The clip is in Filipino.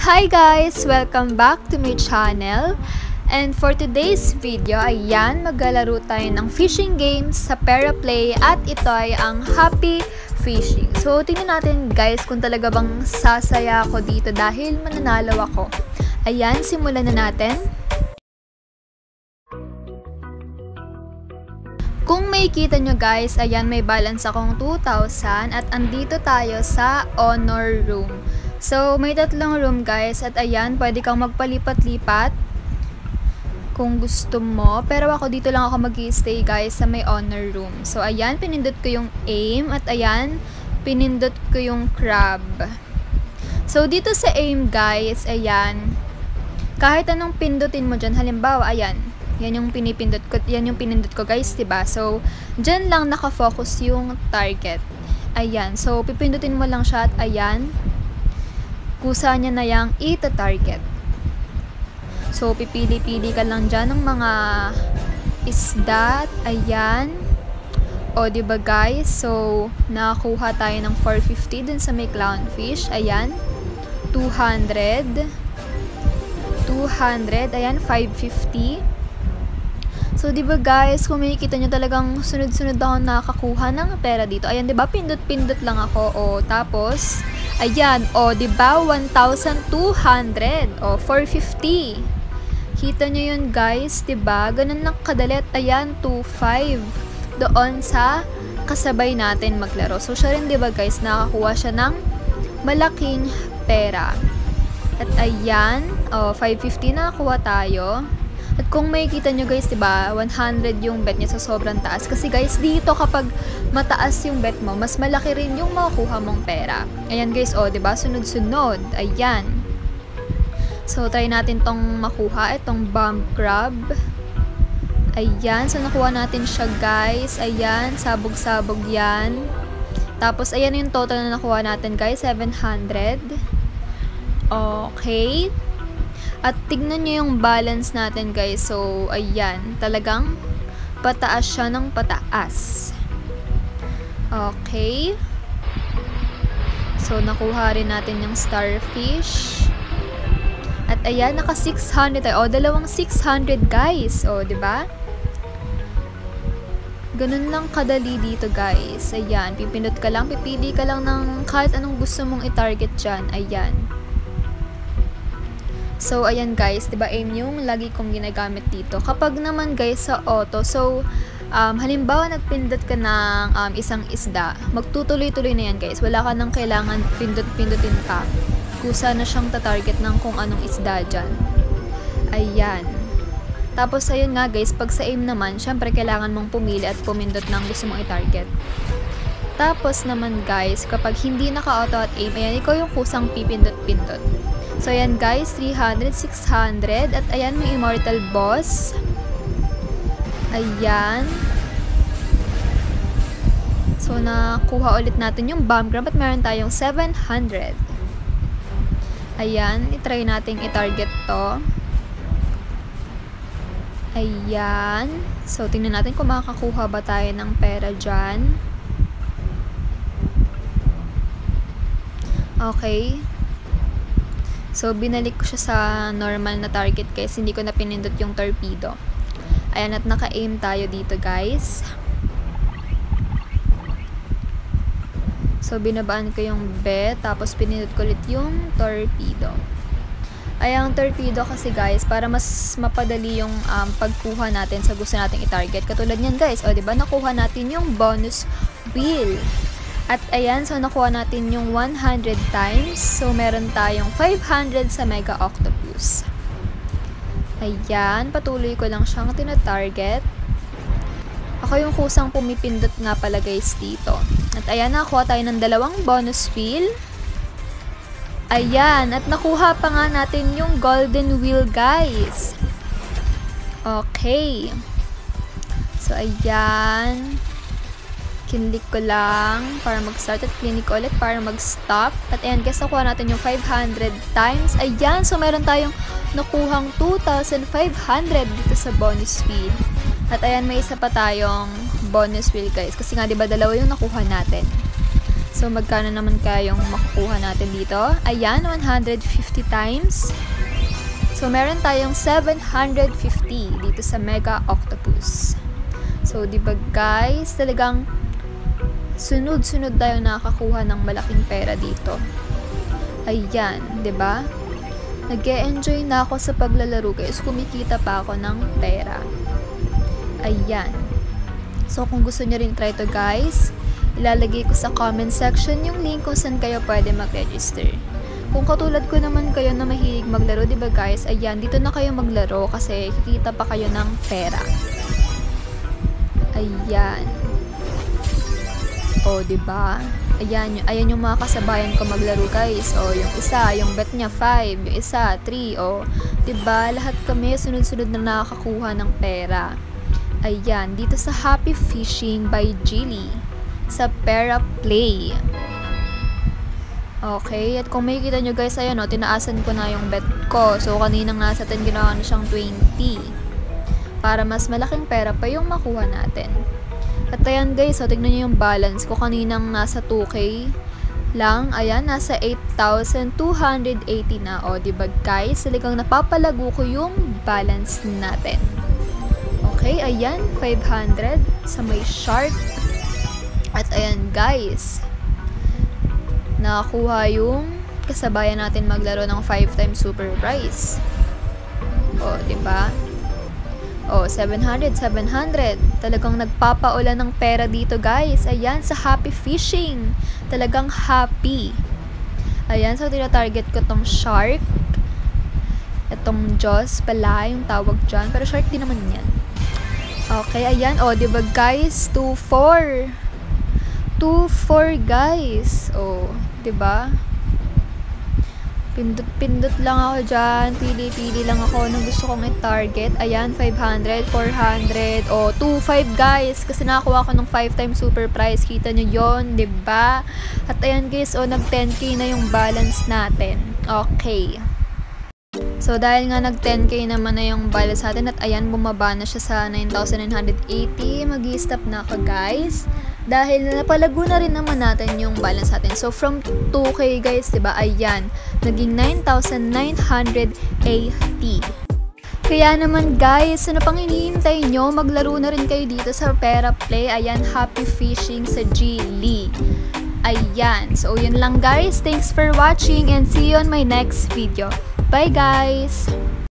Hi guys! Welcome back to my channel. And for today's video, ayan, maglalaro tayo ng fishing games sa Peraplay at ito ay ang Happy Fishing. So, tingnan natin guys kung talaga bang sasaya ako dito dahil mananalo ako. Ayan, simulan na natin. Kung makikita nyo guys, ayan may balance akong 2,000 at andito tayo sa honor room. So, may tatlong room guys at ayan, pwede kang magpalipat-lipat kung gusto mo. Pero ako dito lang ako mag-i-stay guys sa may honor room. So, ayan, pinindot ko yung aim at ayan, pinindot ko yung crab. So, dito sa aim guys, ayan, kahit anong pindutin mo dyan, halimbawa, ayan, yan yung pinipindot ko, yan yung pinindot ko guys, diba? So, dyan lang nakafocus yung target. Ayan, so pipindutin mo lang siya at ayan, kusa niya na yung ita-target. So, pipili-pili ka lang dyan ng mga isda. Ayan. O, diba guys? So, nakakuha tayo ng 450 dun sa may clownfish. Ayan. 200. 200. Ayan, 550. So, diba guys, kung makikita nyo talagang sunod-sunod ako nakakuha ng pera dito. Ayan, diba? Pindot-pindot lang ako. O, tapos, ayan. O, diba? 1,200. O, 450. Kita nyo yun guys, diba? Ganun lang kadali. Ayan, 2,500. Doon sa kasabay natin maglaro. So, siya rin diba guys, nakakuha siya ng malaking pera. At ayan, o, 550 nakakuha tayo. At kung makikita nyo guys, diba, 100 yung bet niya, so sobrang taas. Kasi guys, dito kapag mataas yung bet mo, mas malaki rin yung makukuha mong pera. Ayan guys, oh, diba, sunod-sunod. Ayan. So, try natin tong makuha, itong bomb crab. Ayan, so nakuha natin siya guys. Ayan, sabog-sabog yan. Tapos, ayan yung total na nakuha natin guys, 700. Okay. At tignan nyo yung balance natin guys. So, ayan. Talagang pataas siya ng pataas. Okay. So, nakuha rin natin yung starfish. At ayan, naka 600 tayo. O, dalawang 600 guys. O, diba? Ganun lang kadali dito guys. Ayan. Pipindot ka lang. Pipili ka lang ng kahit anong gusto mong i-target dyan. Ayan. So, ayan guys, diba aim yung lagi kong ginagamit dito. Kapag naman guys sa auto, so, halimbawa nagpindot ka ng isang isda, magtutuloy-tuloy na yan guys. Wala ka nang kailangan pindot-pindutin pa. Kusa na siyang tatarget ng kung anong isda dyan. Ayan. Tapos, ayun nga guys, pag sa aim naman, syempre kailangan mong pumili at pumindot ng gusto mong i-target. Tapos naman guys, kapag hindi naka-auto at aim, ayan, ikaw yung kusang pipindot-pindot. So, ayan guys, 300, 600. At ayan, may immortal boss. Ayan. So, nakuha ulit natin yung bomb crab at meron tayong 700. Ayan, itry natin i-target to. Ayan. So, tingnan natin kung makakakuha ba tayo ng pera dyan. Okay. So, binalik ko siya sa normal na target guys. Hindi ko na pinindot yung torpedo. Ayan, at naka-aim tayo dito guys. So, binabaan ko yung bet. Tapos, pinindot ko ulit yung torpedo. Ayan, ang torpedo kasi guys, para mas mapadali yung pagkuha natin sa gusto nating i-target. Katulad niyan guys. O, diba? Nakuha natin yung bonus wheel. At ayan, so nakuha natin yung 100 times. So, meron tayong 500 sa Mega Octopus. Ayan, patuloy ko lang siyang tina-target. Ako yung kusang pumipindot nga pala guys dito. At ayan, nakuha tayo ng dalawang bonus wheel. Ayan, at nakuha pa nga natin yung golden wheel guys. Okay. So, ayan. Kinlik ko lang para mag-start at clinic ulit para mag-stop. At ayan guys, nakuha natin yung 500 times. Ayan, so meron tayong nakuhang 2,500 dito sa bonus wheel. At ayan, may isa pa tayong bonus wheel guys. Kasi nga diba dalawa yung nakuha natin. So, magkano naman kaya yung makukuha natin dito? Ayan, 150 times. So, meron tayong 750 dito sa Mega Octopus. So, diba guys, talagang sunod-sunod tayo nakakakuha ng malaking pera dito. Ayan, diba? Nag-e-enjoy na ako sa paglalaro guys. Kumikita pa ako ng pera. Ayan. So, kung gusto nyo rin try to guys, ilalagay ko sa comment section yung link kung saan kayo pwede mag-register. Kung katulad ko naman kayo na mahilig maglaro, diba guys? Ayan, dito na kayo maglaro kasi kikita pa kayo ng pera. Ayan. O, diba? Ayan yung mga kasabayan ko maglaro guys. O, yung isa, yung bet niya 5, yung isa 3. O, diba? Lahat kami sunod-sunod na nakakakuha ng pera. Ayan, dito sa Happy Fishing by Jilly. Sa Pera Play. Okay, at kung makikita nyo guys, ayan o, tinaasan ko na yung bet ko. So, kaninang nasa 10, ginawa na siyang 20. Para mas malaking pera pa yung makuha natin. At ayan guys, so tignan nyo yung balance ko. Kaninang nasa 2K lang. Ayan, nasa 8,280 na. O, diba guys? Talagang napapalago ko yung balance natin. Okay, ayan, 500 sa may shark. At ayan guys, nakakuha yung kasabayan natin maglaro ng 5 times super prize. O, diba? O, 700. Talagang nagpapaulan ng pera dito guys. Ayan, sa Happy Fishing. Talagang happy. Ayan, so tinatarget ko tong shark. Itong Jaws pala, yung tawag dyan. Pero shark din naman yan. Okay, ayan. O, diba guys? 2-4 guys. O, diba? Pindot lang ako dyan. Pili lang ako ng gusto kong i-target. Ayan, 500, 400. O, 2-5 guys. Kasi nakakuha ko ng 5 times super prize. Kita nyo yun, diba? At ayan guys, o, nag 10k na yung balance natin. Okay. So, dahil nga nag 10k naman na yung balance natin at ayan, bumaba na siya sa 9,980. Mag-i-stop na ako guys. Dahil napalago na rin naman natin yung balance natin. So, from 2k guys, diba? Ayan, naging 9,980. Kaya naman guys, ano pang hinihintay nyo? Maglaro na rin kayo dito sa Pera Play. Ayan, Happy Fishing sa Jilly. Ayan. So, yun lang guys. Thanks for watching and see you on my next video. Bye guys!